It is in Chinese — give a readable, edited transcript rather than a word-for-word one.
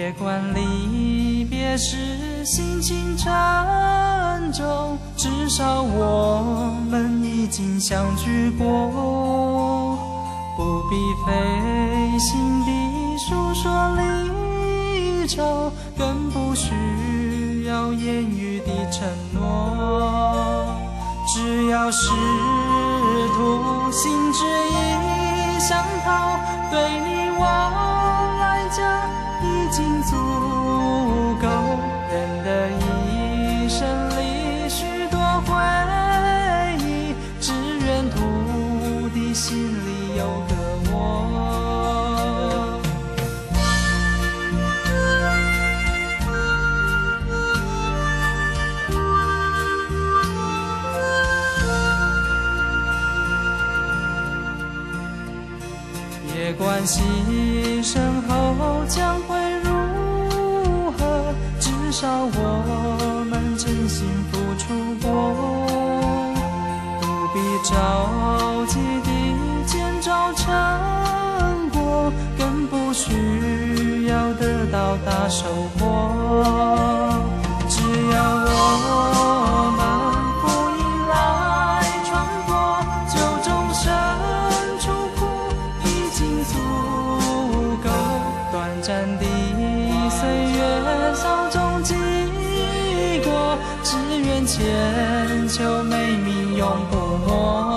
别管离别时心情沉重，至少我们已经相聚过。不必费心地诉说离愁，更不需要言语的承诺。只要试图心知意相投，对你我来讲已经足够。人的一生里许多回忆，只愿土地心里有个我。别管牺牲后将会如何，至少我们真心付出过。不必着急地见着成果，更不需要得到大收获。只要我们不迎来穿过，就终身出苦已经足够。短暂的岁月稍纵即过，只愿千秋美名永不磨。